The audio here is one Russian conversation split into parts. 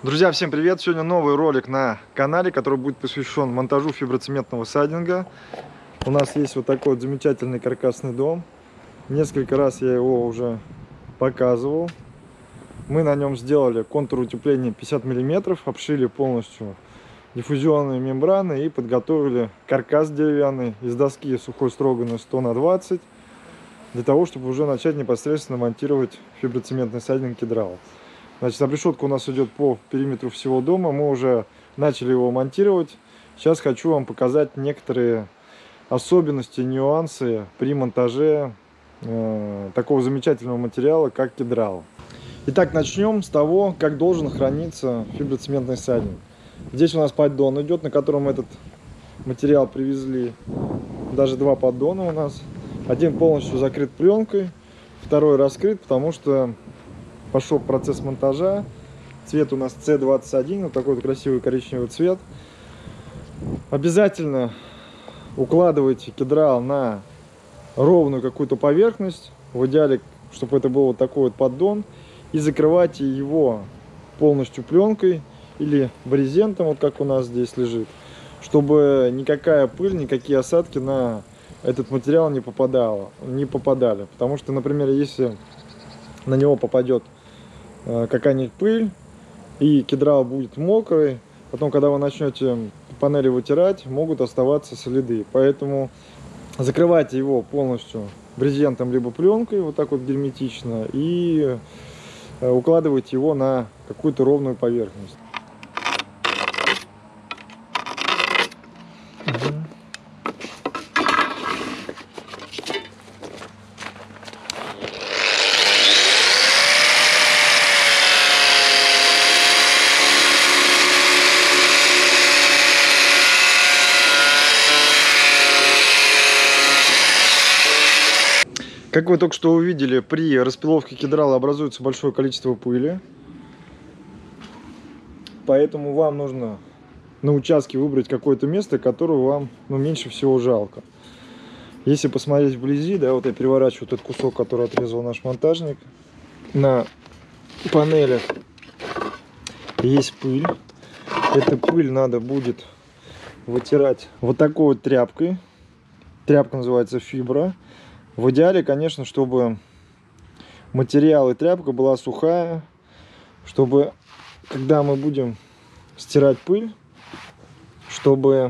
Друзья, всем привет! Сегодня новый ролик на канале, который будет посвящен монтажу фиброцементного сайдинга. У нас есть вот такой вот замечательный каркасный дом. Несколько раз я его уже показывал. Мы на нем сделали контур утепления 50 мм, обшили полностью диффузионные мембраны и подготовили каркас деревянный из доски сухой строганной 100 на 20 для того, чтобы уже начать непосредственно монтировать фиброцементный сайдинг кедрал. Значит, обрешетка у нас идет по периметру всего дома. Мы уже начали его монтировать. Сейчас хочу вам показать некоторые особенности, нюансы при монтаже такого замечательного материала, как кедрал. Итак, начнем с того, как должен храниться фиброцементный сайдинг. Здесь у нас поддон идет, на котором этот материал привезли. Даже два поддона у нас. Один полностью закрыт пленкой, второй раскрыт, потому что пошел процесс монтажа. Цвет у нас C21, вот такой вот красивый коричневый цвет. Обязательно укладывайте кедрал на ровную какую-то поверхность. В идеале, чтобы это был вот такой вот поддон. И закрывайте его полностью пленкой или брезентом, вот как у нас здесь лежит, чтобы никакая пыль, никакие осадки на этот материал не попадали. Потому что, например, если на него попадет какая-нибудь пыль и кедрал будет мокрый, потом, когда вы начнете панели вытирать, могут оставаться следы. Поэтому закрывайте его полностью брезентом либо пленкой, вот так вот герметично, и укладывайте его на какую-то ровную поверхность. Как вы только что увидели, при распиловке кедрала образуется большое количество пыли. Поэтому вам нужно на участке выбрать какое-то место, которое вам меньше всего жалко. Если посмотреть вблизи, да, вот я переворачиваю этот кусок, который отрезал наш монтажник. На панелях есть пыль. Эту пыль надо будет вытирать вот такой вот тряпкой. Тряпка называется фибра. В идеале, конечно, чтобы материал и тряпка была сухая, чтобы, когда мы будем стирать пыль, чтобы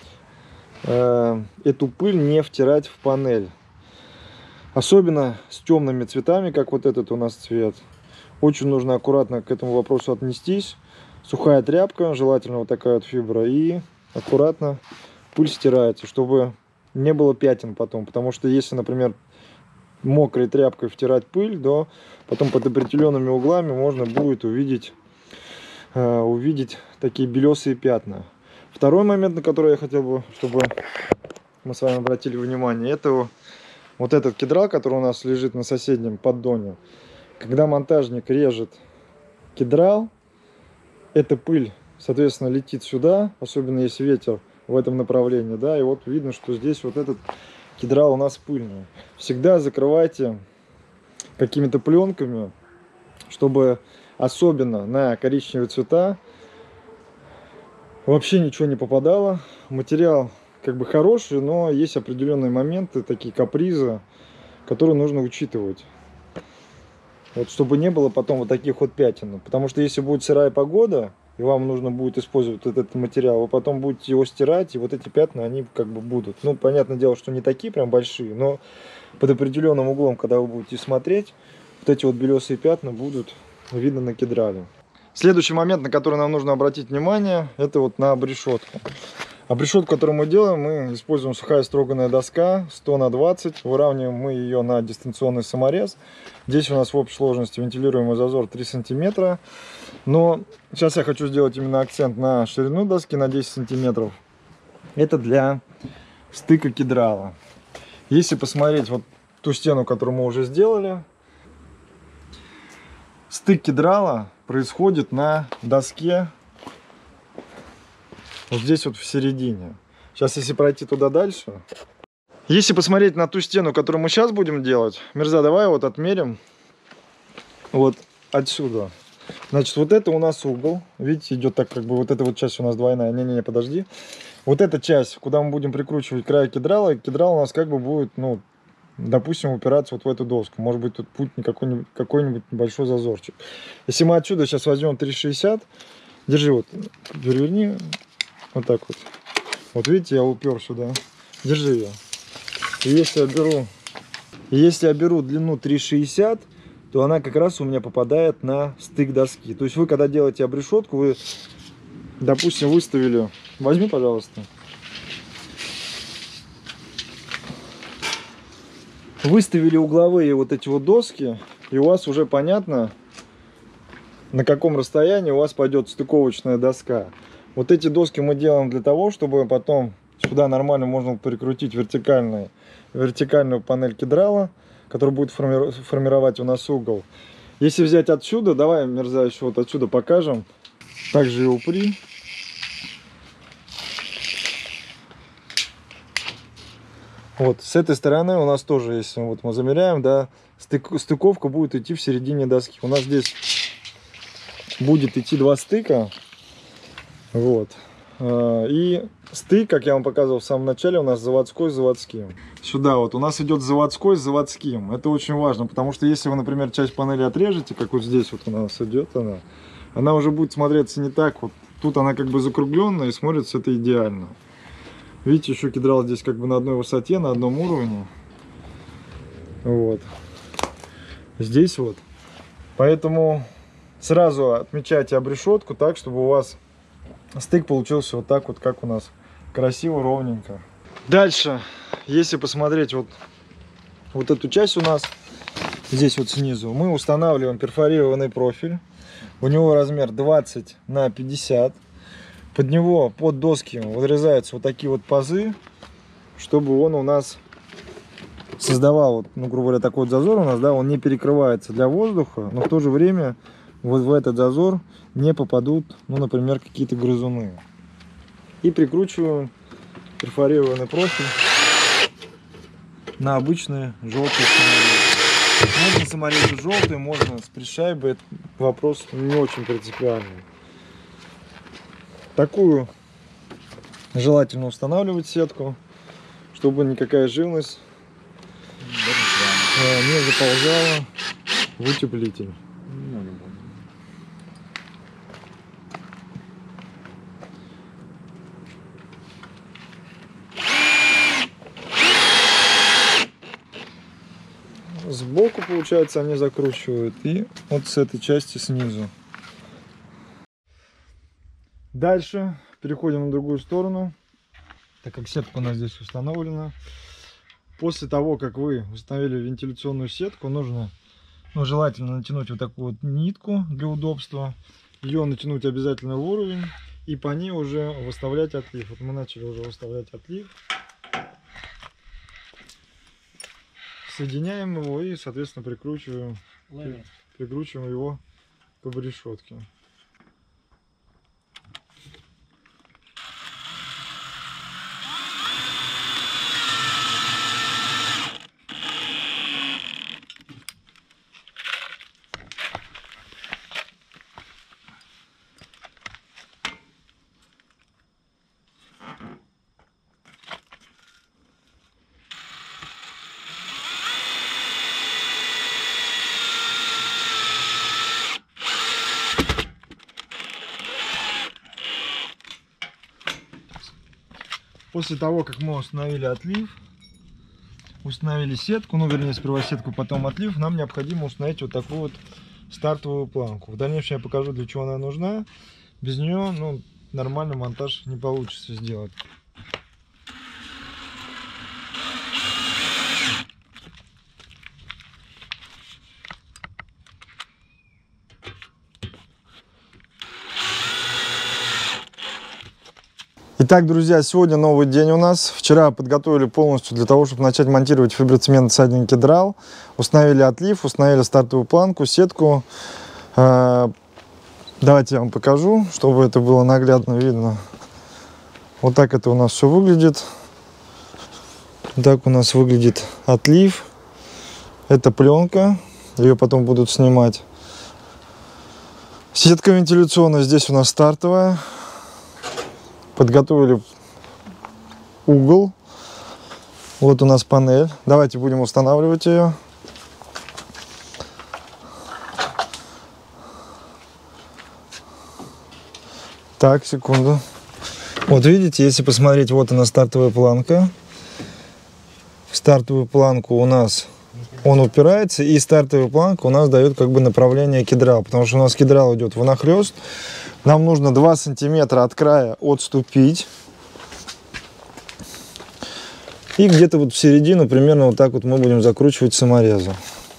эту пыль не втирать в панель. Особенно с темными цветами, как вот этот у нас цвет. Очень нужно аккуратно к этому вопросу отнестись. Сухая тряпка, желательно вот такая вот фибра, и аккуратно пыль стирайте, чтобы не было пятен потом. Потому что если, например, мокрой тряпкой втирать пыль, то потом под определенными углами можно будет увидеть такие белесые пятна. Второй момент, на который я хотел бы, чтобы мы с вами обратили внимание, это вот этот кедрал, который у нас лежит на соседнем поддоне. Когда монтажник режет кедрал, эта пыль, соответственно, летит сюда, особенно если ветер в этом направлении, да, и вот видно, что здесь вот этот кедрал у нас пыльный. Всегда закрывайте какими-то пленками, чтобы особенно на коричневые цвета вообще ничего не попадало. Материал как бы хороший, но есть определенные моменты, такие капризы, которые нужно учитывать. Вот, чтобы не было потом вот таких вот пятен. Потому что если будет сырая погода, и вам нужно будет использовать этот материал, вы потом будете его стирать, и вот эти пятна, они как бы будут. Ну, понятное дело, что не такие прям большие, но под определенным углом, когда вы будете смотреть, вот эти вот белесые пятна будут видно на кедрале. Следующий момент, на который нам нужно обратить внимание, это вот на обрешетку. Обрешетку, которую мы делаем, мы используем сухая строганная доска 100 на 20. Выравниваем мы ее на дистанционный саморез. Здесь у нас в общей сложности вентилируемый зазор 3 сантиметра. Но сейчас я хочу сделать именно акцент на ширину доски на 10 сантиметров. Это для стыка кедрала. Если посмотреть вот ту стену, которую мы уже сделали, стык кедрала происходит на доске вот здесь вот в середине. Сейчас, если пройти туда дальше, если посмотреть на ту стену, которую мы сейчас будем делать, Мирза, давай вот отмерим вот отсюда. Значит, вот это у нас угол. Видите, идет так, как бы вот эта вот часть у нас двойная. Не-не-не, подожди. Вот эта часть, куда мы будем прикручивать край кедрала, кедрал у нас как бы будет, ну, допустим, упираться вот в эту доску. Может быть, тут будет какой-нибудь небольшой зазорчик. Если мы отсюда сейчас возьмем 3,60, держи вот, переверни, вот так вот. Вот видите, я упер сюда. Держи ее. И если я беру длину 3,60, то она как раз у меня попадает на стык доски. То есть вы, когда делаете обрешетку, вы, допустим, выставили... Возьми, пожалуйста. Выставили угловые вот эти вот доски, и у вас уже понятно, на каком расстоянии у вас пойдет стыковочная доска. Вот эти доски мы делаем для того, чтобы потом сюда нормально можно прикрутить вертикальную панель кедрала, которая будет формировать у нас угол. Если взять отсюда, давай, мерзавец, вот отсюда покажем. Также и упри. Вот, с этой стороны у нас тоже, если вот мы замеряем, да, стыковка будет идти в середине доски. У нас здесь будет идти два стыка. Вот. И стык, как я вам показывал в самом начале, у нас заводской с заводским. Сюда вот у нас идет заводской с заводским. Это очень важно, потому что если вы, например, часть панели отрежете, как вот здесь вот у нас идет она уже будет смотреться не так. Вот тут она как бы закругленная и смотрится это идеально. Видите, еще кедрал здесь как бы на одной высоте, на одном уровне. Вот. Здесь вот. Поэтому сразу отмечайте обрешетку так, чтобы у вас стык получился вот так вот, как у нас. Красиво, ровненько. Дальше, если посмотреть вот эту часть у нас, здесь вот снизу, мы устанавливаем перфорированный профиль. У него размер 20 на 50. Под него, под доски вырезаются вот такие вот пазы, чтобы он у нас создавал, ну, грубо говоря, такой вот зазор у нас, да, он не перекрывается для воздуха, но в то же время вот в этот зазор не попадут, ну, например, какие-то грызуны. И прикручиваем перфорированный профиль на обычные желтые саморезы. Можно саморезы желтые, можно с пришайбой, это вопрос не очень принципиальный. Такую желательно устанавливать сетку, чтобы никакая живность не заползала в утеплитель. Сбоку, получается, они закручивают, и вот с этой части снизу. Дальше переходим на другую сторону, так как сетка у нас здесь установлена. После того, как вы установили вентиляционную сетку, нужно, ну, желательно натянуть вот такую вот нитку для удобства. Ее натянуть обязательно в уровень и по ней уже выставлять отлив. Вот мы начали уже выставлять отлив. Соединяем его и, соответственно, прикручиваем его к обрешетке. После того, как мы установили отлив, установили сетку, ну, вернее, сперва сетку, потом отлив, нам необходимо установить вот такую вот стартовую планку. В дальнейшем я покажу, для чего она нужна. Без нее, ну, нормальный монтаж не получится сделать. Итак, друзья, сегодня новый день у нас. Вчера подготовили полностью для того, чтобы начать монтировать фиброцемент сайдинг кедрал. Установили отлив, установили стартовую планку, сетку. Давайте я вам покажу, чтобы это было наглядно видно. Вот так это у нас все выглядит. Так у нас выглядит отлив. Это пленка, ее потом будут снимать. Сетка вентиляционная здесь у нас стартовая. Подготовили угол. Вот у нас панель. Давайте будем устанавливать ее. Так, секунду. Вот видите, если посмотреть, вот она стартовая планка. В стартовую планку у нас он упирается, и стартовая планка у нас дает как бы направление кедрала, потому что у нас кедрал идет внахлёст. Нам нужно 2 сантиметра от края отступить. И где-то вот в середину, примерно вот так вот мы будем закручивать саморезы.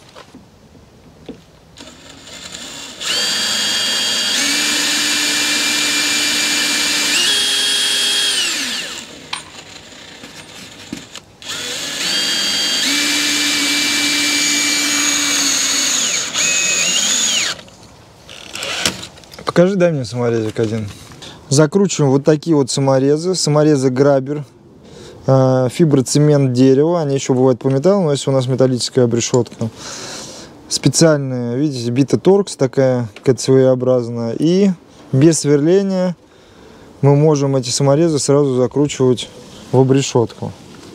Покажи, дай мне саморезик один. Закручиваем вот такие вот саморезы. Саморезы Грабер, фиброцемент дерева. Они еще бывают по металлу, но если у нас металлическая обрешетка. Специальная, видите, бита торкс такая, какая-то своеобразная. И без сверления мы можем эти саморезы сразу закручивать в обрешетку.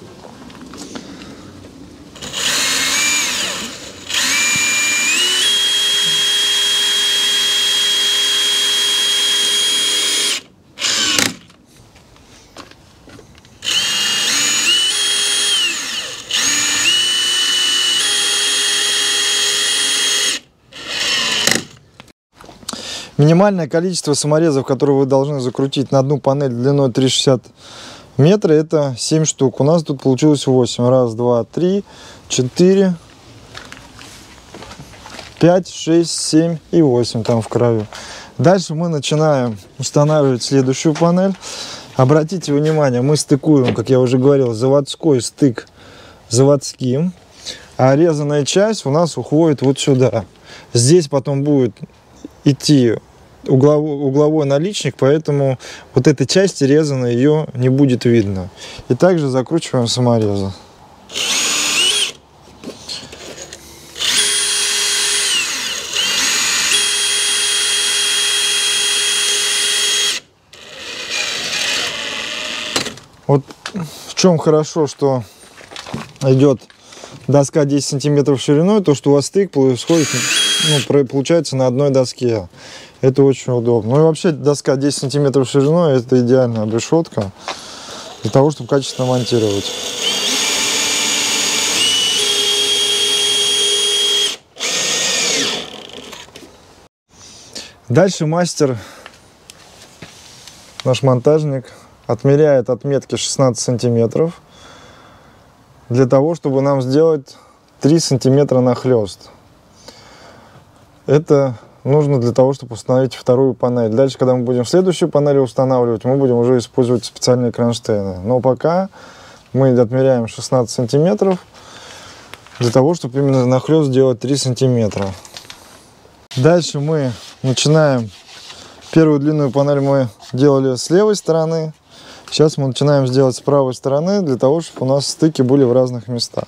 Минимальное количество саморезов, которые вы должны закрутить на одну панель длиной 3,60 метра, это 7 штук. У нас тут получилось 8. Раз, два, три, 4, 5, 6, 7 и 8 там в краю. Дальше мы начинаем устанавливать следующую панель. Обратите внимание, мы стыкуем, как я уже говорил, заводской стык заводским. А резаная часть у нас уходит вот сюда. Здесь потом будет идти угловой наличник, поэтому вот этой части резаной ее не будет видно. И также закручиваем саморезы. Вот в чем хорошо, что идет доска 10 сантиметров шириной, то что у вас стык происходит, получается на одной доске. Это очень удобно. Ну и вообще доска 10 сантиметров шириной — это идеальная обрешетка для того, чтобы качественно монтировать. Дальше мастер, наш монтажник, отмеряет отметки 16 сантиметров для того, чтобы нам сделать 3 сантиметра нахлест. Это нужно для того, чтобы установить вторую панель. Дальше, когда мы будем следующую панель устанавливать, мы будем уже использовать специальные кронштейны. Но пока мы отмеряем 16 сантиметров для того, чтобы именно нахлест сделать 3 сантиметра. Дальше мы начинаем. Первую длинную панель мы делали с левой стороны. Сейчас мы начинаем сделать с правой стороны, для того, чтобы у нас стыки были в разных местах.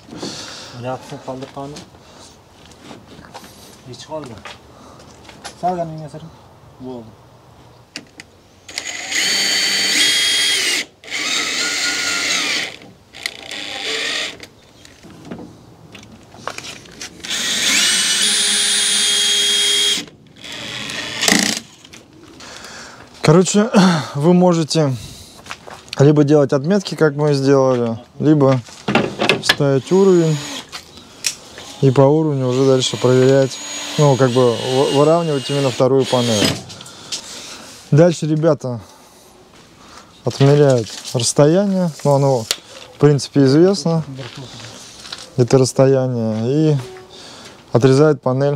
Короче, вы можете либо делать отметки, как мы сделали, либо ставить уровень и по уровню уже дальше проверять, ну, как бы выравнивать именно вторую панель. Дальше ребята отмеряют расстояние, ну, оно, в принципе, известно, это расстояние, и отрезают панель.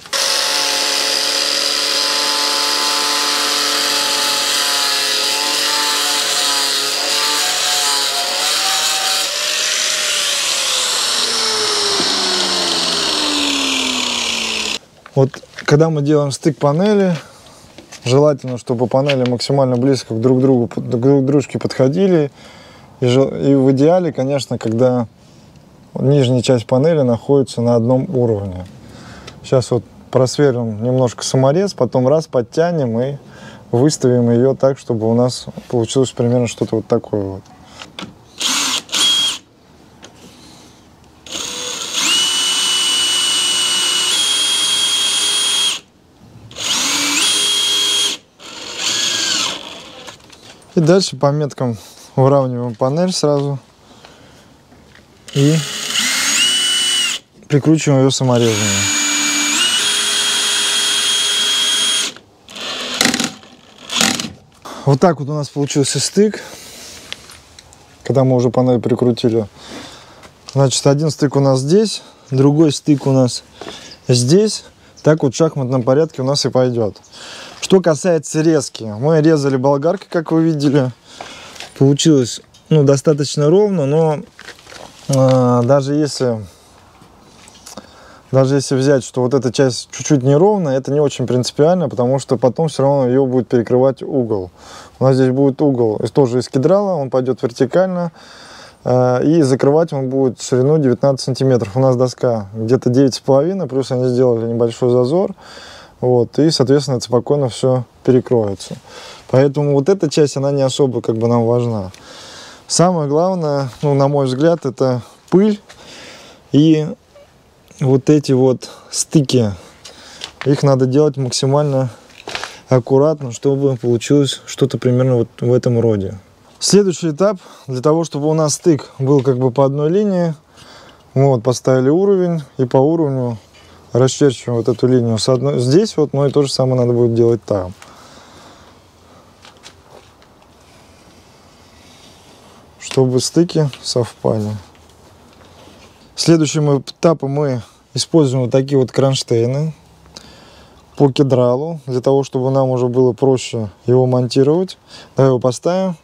Вот когда мы делаем стык панели, желательно, чтобы панели максимально близко друг к дружке подходили. И в идеале, конечно, когда нижняя часть панели находится на одном уровне. Сейчас вот просверлим немножко саморез, потом раз подтянем и выставим ее так, чтобы у нас получилось примерно что-то вот такое вот. И дальше по меткам выравниваем панель сразу и прикручиваем ее саморезами. Вот так вот у нас получился стык, когда мы уже панель прикрутили. Значит, один стык у нас здесь, другой стык у нас здесь. Так вот в шахматном порядке у нас и пойдет. Что касается резки, мы резали болгаркой, как вы видели. Получилось достаточно ровно, но даже если взять, что вот эта часть чуть-чуть неровная, это не очень принципиально, потому что потом все равно ее будет перекрывать угол. У нас здесь будет угол тоже из кедрала, он пойдет вертикально, и закрывать он будет ширину 19 сантиметров. У нас доска где-то 9,5, плюс они сделали небольшой зазор. Вот, и, соответственно, это спокойно все перекроется. Поэтому вот эта часть, она не особо как бы нам важна. Самое главное, на мой взгляд, это пыль и вот эти вот стыки. Их надо делать максимально аккуратно, чтобы получилось что-то примерно вот в этом роде. Следующий этап, для того, чтобы у нас стык был как бы по одной линии, мы вот поставили уровень и по уровню расчерчиваем вот эту линию с одной здесь вот, но и то же самое надо будет делать там. Чтобы стыки совпали. Следующим этапом мы используем вот такие вот кронштейны по кедралу, для того, чтобы нам уже было проще его монтировать. Давай его поставим.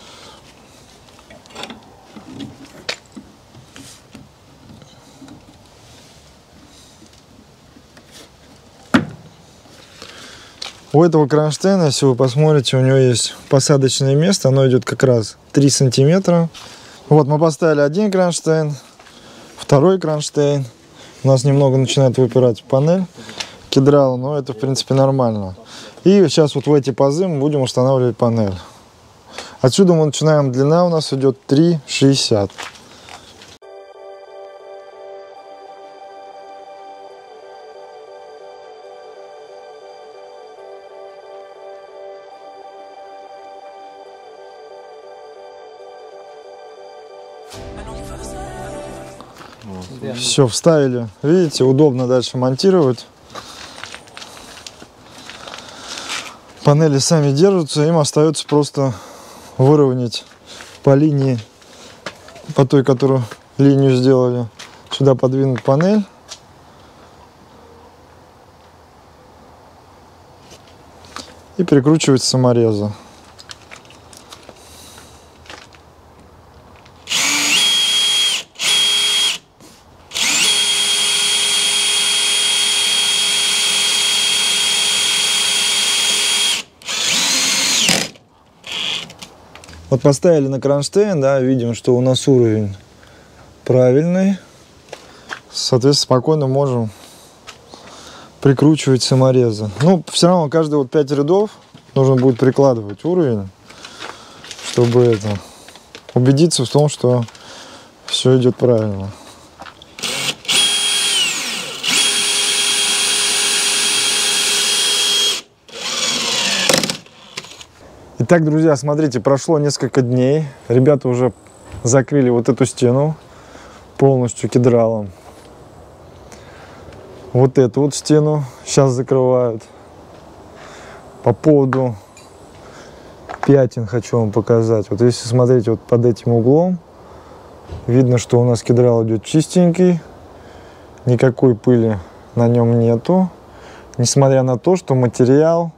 У этого кронштейна, если вы посмотрите, у него есть посадочное место, оно идет как раз 3 сантиметра. Вот мы поставили один кронштейн, второй кронштейн. У нас немного начинает выпирать панель кедрала, но это в принципе нормально. И сейчас вот в эти пазы мы будем устанавливать панель. Отсюда мы начинаем, длина у нас идет 3,60. Все, вставили. Видите, удобно дальше монтировать. Панели сами держатся, им остается просто выровнять по линии, по той, которую линию сделали. Сюда подвинуть панель. И прикручивать с самореза. Вот поставили на кронштейн, да, видим, что у нас уровень правильный. Соответственно, спокойно можем прикручивать саморезы. Ну, все равно каждые вот 5 рядов нужно будет прикладывать уровень, чтобы убедиться в том, что все идет правильно. Итак, друзья, смотрите, прошло несколько дней. Ребята уже закрыли вот эту стену полностью кедралом. Вот эту вот стену сейчас закрывают. По поводу пятен хочу вам показать. Вот если смотреть вот под этим углом, видно, что у нас кедрал идет чистенький. Никакой пыли на нем нету. Несмотря на то, что материал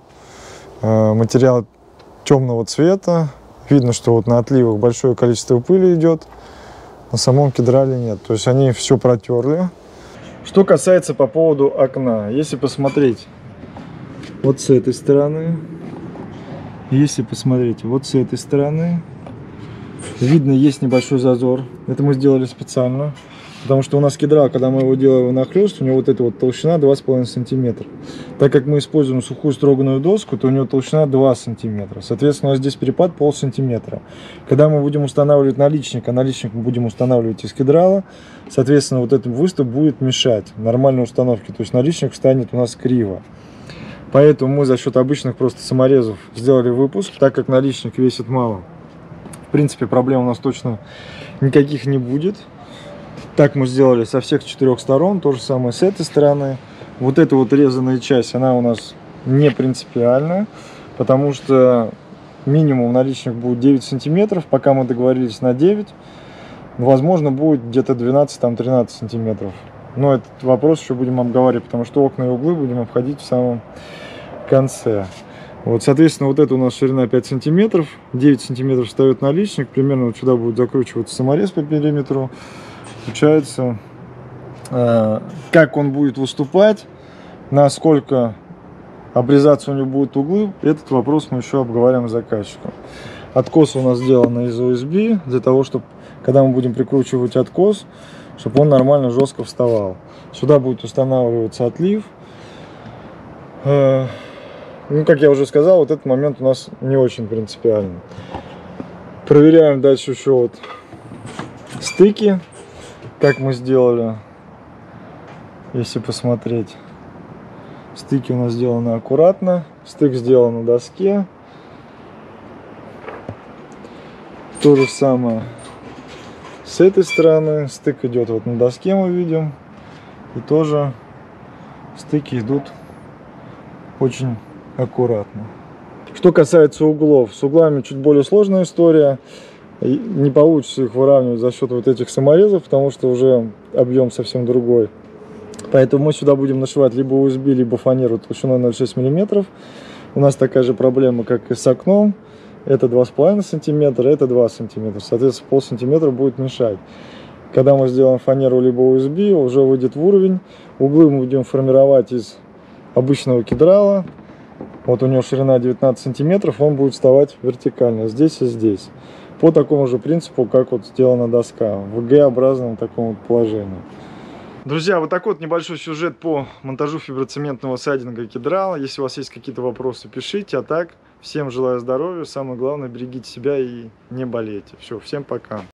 темного цвета. Видно, что вот на отливах большое количество пыли идет. На самом кедрале нет. То есть они все протерли. Что касается по поводу окна. Если посмотреть вот с этой стороны. Если посмотреть вот с этой стороны. Видно, есть небольшой зазор. Это мы сделали специально. Потому что у нас кедрал, когда мы его делаем нахлёст, у него вот эта вот толщина 2,5 сантиметра. Так как мы используем сухую строганную доску, то у него толщина 2 сантиметра. Соответственно, у нас здесь перепад полсантиметра. Когда мы будем устанавливать наличник, а наличник мы будем устанавливать из кедрала, соответственно, вот этот выступ будет мешать нормальной установке. То есть наличник встанет у нас криво. Поэтому мы за счет обычных просто саморезов сделали выпуск, так как наличник весит мало. В принципе, проблем у нас точно никаких не будет. Так мы сделали со всех 4 сторон, то же самое с этой стороны. Вот эта вот резаная часть, она у нас не принципиальная, потому что минимум наличник будет 9 сантиметров, пока мы договорились на 9. Возможно, будет где-то 12-13 сантиметров. Но этот вопрос еще будем обговаривать, потому что окна и углы будем обходить в самом конце. Вот, соответственно, вот это у нас ширина 5 сантиметров, 9 сантиметров встает наличник, примерно вот сюда будет закручиваться саморез по периметру. Получается, как он будет выступать, насколько обрезаться у него будут углы, этот вопрос мы еще обговариваем с заказчиком. Откос у нас сделан из USB, для того, чтобы, когда мы будем прикручивать откос, чтобы он нормально жестко вставал. Сюда будет устанавливаться отлив. Ну, как я уже сказал, вот этот момент у нас не очень принципиальный. Проверяем дальше еще вот стыки, как мы сделали. Если посмотреть, стыки у нас сделаны аккуратно, стык сделан на доске. То же самое с этой стороны, стык идет вот на доске, мы видим, и тоже стыки идут очень аккуратно. Что касается углов, с углами чуть более сложная история. Не получится их выравнивать за счет вот этих саморезов, потому что уже объем совсем другой. Поэтому мы сюда будем нашивать либо USB, либо фанеру толщиной 0,6 мм. У нас такая же проблема, как и с окном. Это 2,5 см, это 2 см. Соответственно, полсантиметра будет мешать. Когда мы сделаем фанеру либо USB, уже выйдет в уровень. Углы мы будем формировать из обычного кедрала. Вот у него ширина 19 сантиметров, он будет вставать вертикально здесь и здесь. По такому же принципу, как вот сделана доска, в Г-образном таком вот положении. Друзья, вот такой вот небольшой сюжет по монтажу фиброцементного сайдинга кедрала. Если у вас есть какие-то вопросы, пишите. А так, всем желаю здоровья. Самое главное, берегите себя и не болейте. Все, всем пока.